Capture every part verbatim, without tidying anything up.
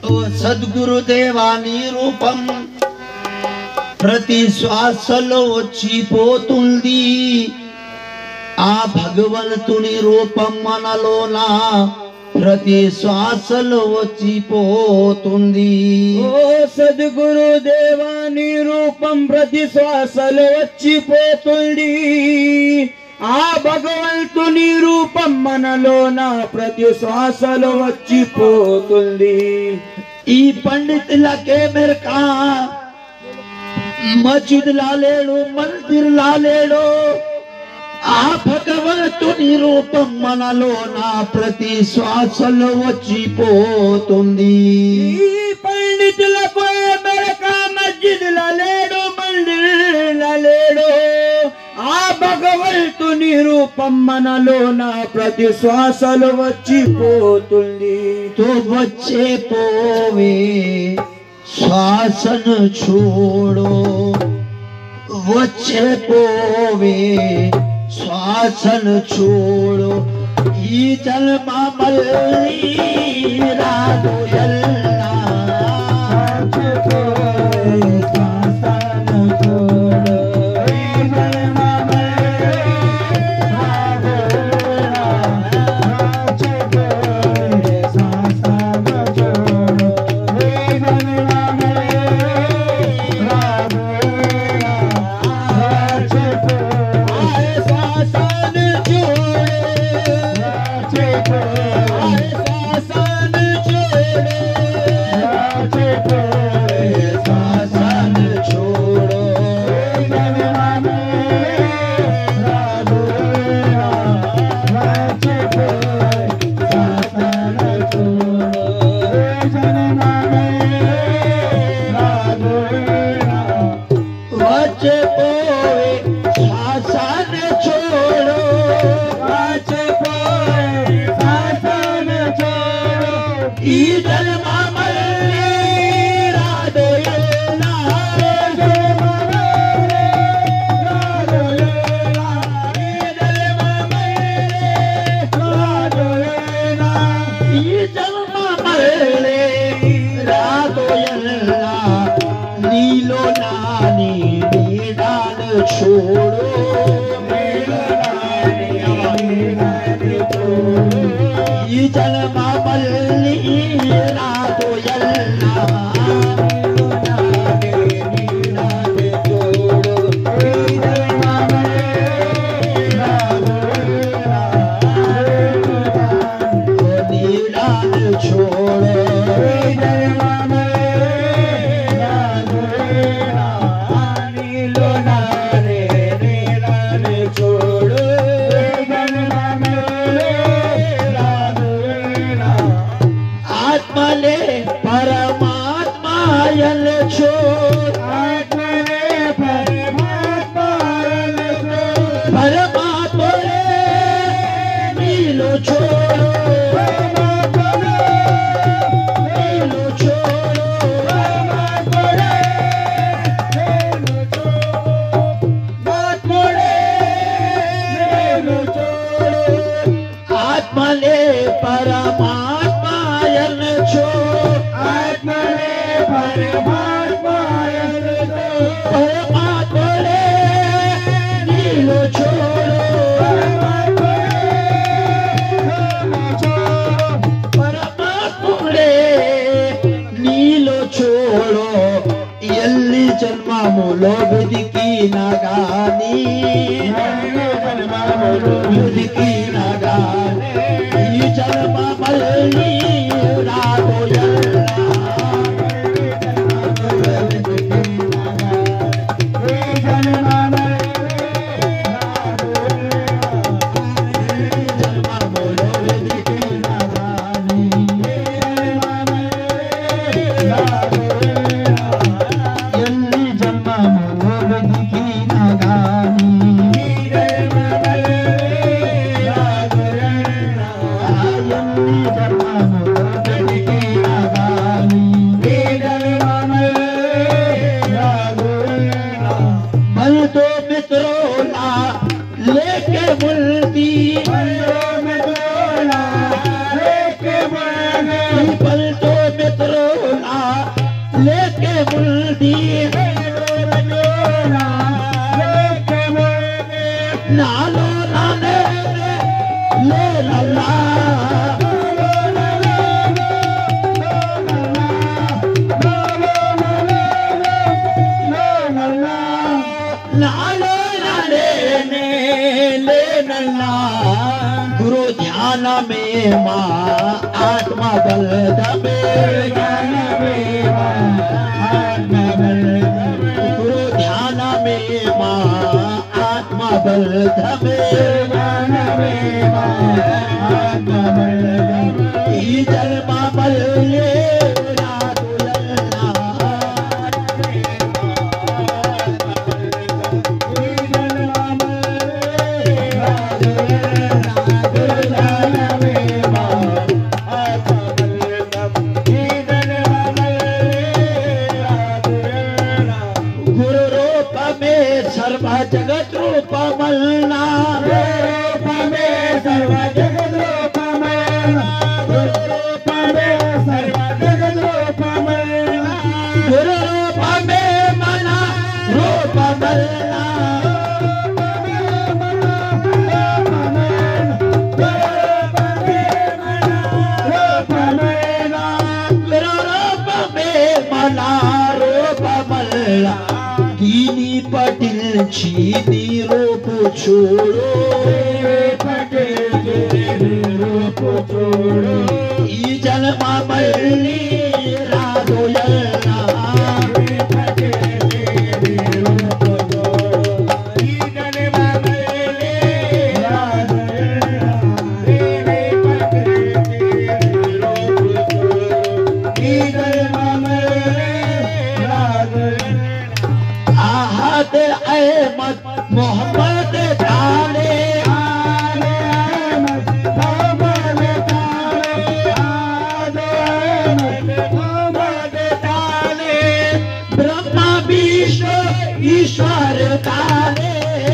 సద్గురుదేవాని రూపం ప్రతి శ్వాసలో వచ్చిపోతుంది. ఆ భగవంతుని రూపం మనలోన ప్రతి శ్వాసలో వచ్చిపోతుంది. ఓ సద్గురుదేవాని రూపం ప్రతి శ్వాసలో వచ్చిపోతుంది. ఆ భగవంతుని రూపం మనలోన ప్రతి శ్వాసలో వచ్చిపోతుంది. ఈ పండితులకే మెరకా మస్జిద్ లాలేడు మందిర్ లాలేడు. ఆ భగవంతుని రూపం మనలోన ప్రతి శ్వాసలో వచ్చిపోతుంది. ఈ పండితులకు మెరకా మస్జిద్ లాలేడు మందిర్ లాలేడు. ఆ భగవంతుని రూపం మనలోన ప్రతి శ్వాసలో వచ్చిపోతుంది. తో వచ్చే పోవే శ్వాసను చూడు, వచ్చే పోవే శ్వాసను చూడు. ఈ జన్మ మళ్ళీ రాదు ఎల్లా. శ్వాసను చూడు, ఈ జన్మ Jai दी नालो नाने ले लल्ला नालो नाने ले लल्ला गुरु ध्यान में माँ आत्मा बल दबे ज्ञान में माँ आत्मा बल गुरु ध्यान में माँ आत्मा बल दबे ज्ञान में माँ आत्मा बल दबे ई जन्मा बल ले सर्व जगत रूप मलना रूप में सर्व जगत रूप मलना रूप में सर्व जगत रूप मलना गुरु रूप में मना रूप मलना गुरु रूप में मना रूप मलना दीनी पटिल छीनी रूप छोड़ो पटिल रूप छोड़ो ई जन्मा मल्ली राधो यल्ला पटिल रूप छोड़ो ई जन्मा मल्ली राधो यल्ला पटिल रूप छोड़ो ई जन्मा मल्ली राधो आहद अहमद मोहम्मद ताले आले अहमद मोहम्मद ताले आहद अहमद मोहम्मद ताले ब्रह्मा विष्णु ईश्वर ताले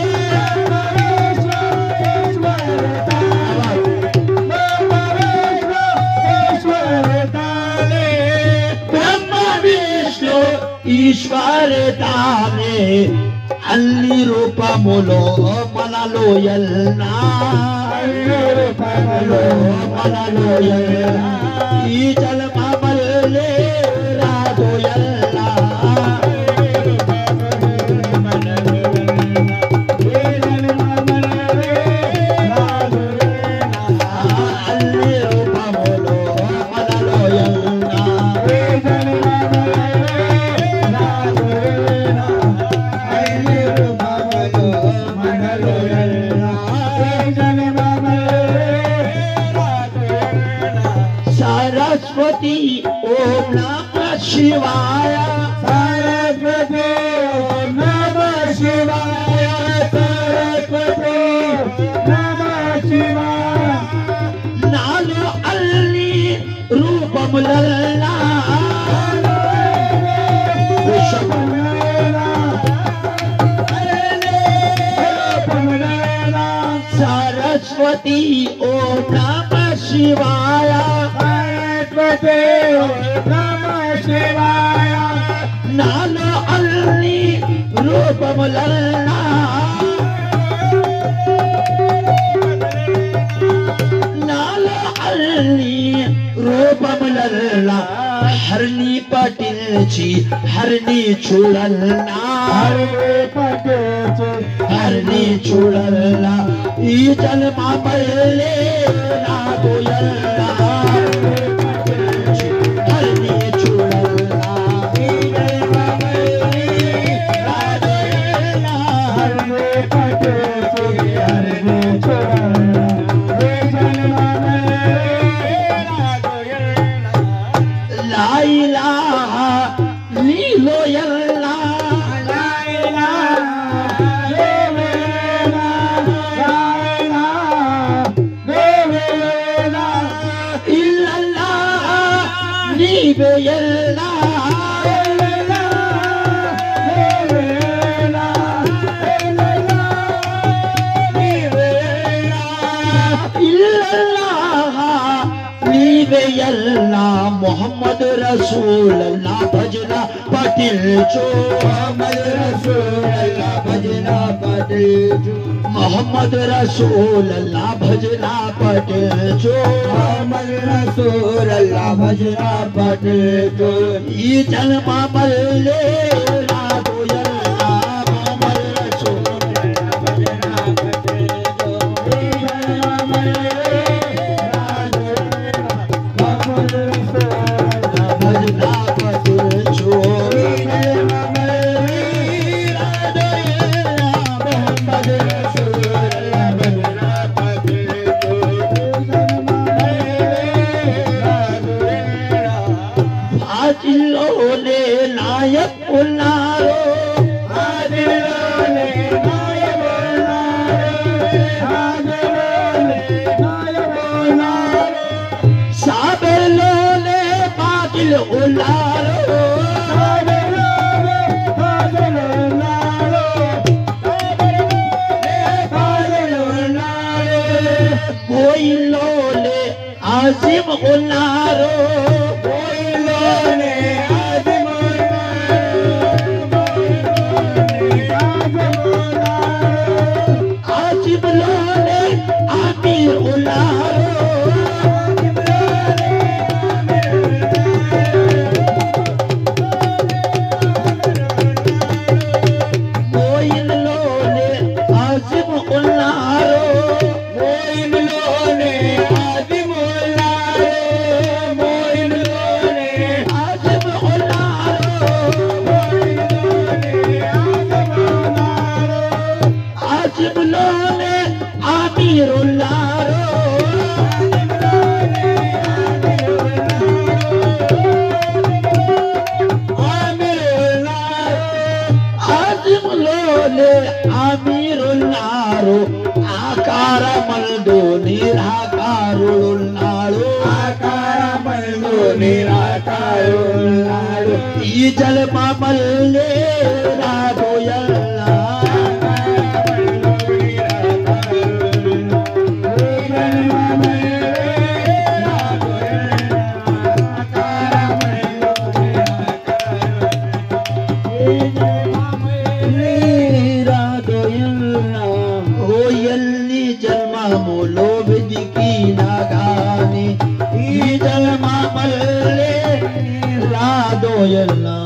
ईश्वर ताने अल्ली रूप मोलो मनालो यल्ना अल्ली रूप मोलो मनालो यल्ना ई जन्मा मल्ले राधो यल्ना सरस्वती ओम नमः शिवाय सरस्वती ओम नमः शिवाय सरस्वती नमः शिवाय नालो अल्ली रूपम लल्ला सरस्वती ओम नमः शिवाय सरस्वती ओम नमः शिवाय नालो अल्ली रूपम लल्ला नालो अल्ली रूपम लल्ला हरनी पटिल ची हरनी चुड़लना हरनी पटिल ची हरनी चुड़लना ई जन्मा मल्ले राधो यल्ला हरनी चुड़लना ई जन्मा मल्ले राधो यल्ला हरनी पटिल ची हरनी चुड़लना ई जन्मा मल्ले राधो यल्ला ला इलाहा लीलो यल्ला ला नीबे यल्ला नीबे अल्लाह मोहम्मद रसूल अल्लाह भजना पटिल चो मोहम्मद रसूल अल्लाह भजना पटिल चो मोहम्मद रसूल अल्लाह भजना पटिल चो मोहम्मद रसूल अल्लाह भजना पटिल चो ई जन्मा मल्ले राधो अल्लाह मोहम्मद रसूल अल्लाह भजना पटिल चो ई जन्मा मल्ले राधो मोहम्मद रसूल अल्लाह भजना पटिल चो ई जन्मा मल्ले राधो मोहम्मद रसूल अल्लाह भजना पटिल चो फाजिलोले नायक उल्लारो फाजिलोले नायक उल्लारो फाजिलोले नायक उल्लारो साबेलोले फाजिल उल्लारो साबेलोले फाजिल उल्लारो साबेलोले फाजिल उल्लारो कोई लोले आसिम उल्लारो आकार मल्दो निराकारुल्लारो आकार मल्दो निराकारुल्लारो ई जलमा मल्ले राधो अल्लाह मोलो विदिकी नागानी ई जलमा मल्ले राधो अल्लाह